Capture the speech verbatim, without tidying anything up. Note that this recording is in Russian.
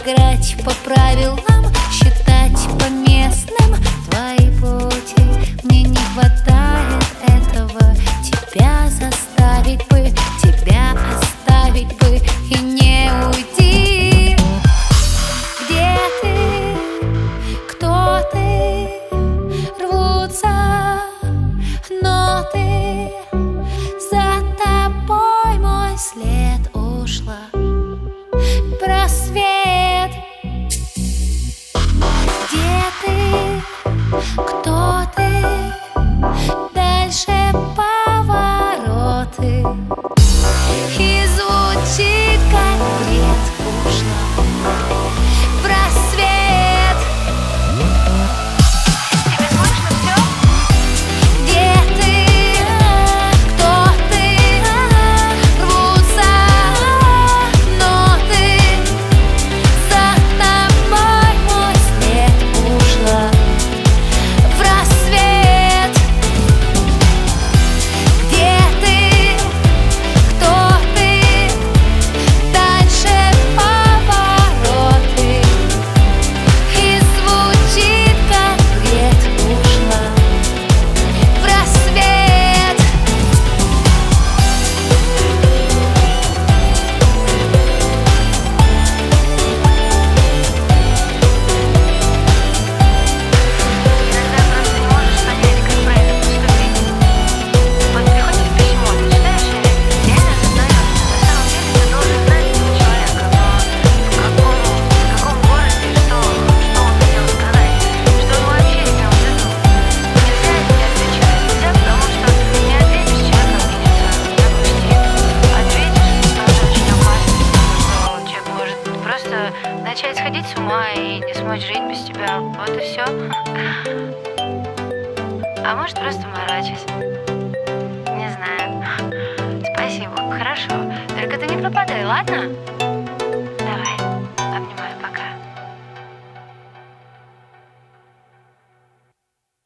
играть по правилам, считать по местным твои пути. Мне не хватает этого. Тебя заставить бы, тебя оставить бы и не уйти. Где ты? Кто ты? Рвутся ноты, за тобой мой след ушла в просвет. Где ты? Кто ты? Дальше повороты, и звучит как бред. Ушла в рассвет. Тебе слышно все? Где ты? Кто ты? Рвутся ноты, за тобой мой след ушла в рассвет. Где ты? Кто ты? Дальше повороты, и звучит как бред. Ушла в рассвет. Иногда просто не можешь понять, как правильно поступить. Вот приходит письмо, ты читаешь и реально осознаешь, что на самом деле ты должен знать этого человека, но в каком, в каком городе, что, что он хотел сказать, что он вообще имел в виду. Нельзя не отвечать, нельзя, потому что не ответишь, человек обидится, загрустит. Ответишь, тоже очень опасно, потому что человек может просто начать сходить с ума и не смочь жить без тебя. Вот и все. А может, просто морочись. Не знаю. Спасибо, хорошо. Только ты не пропадай, ладно?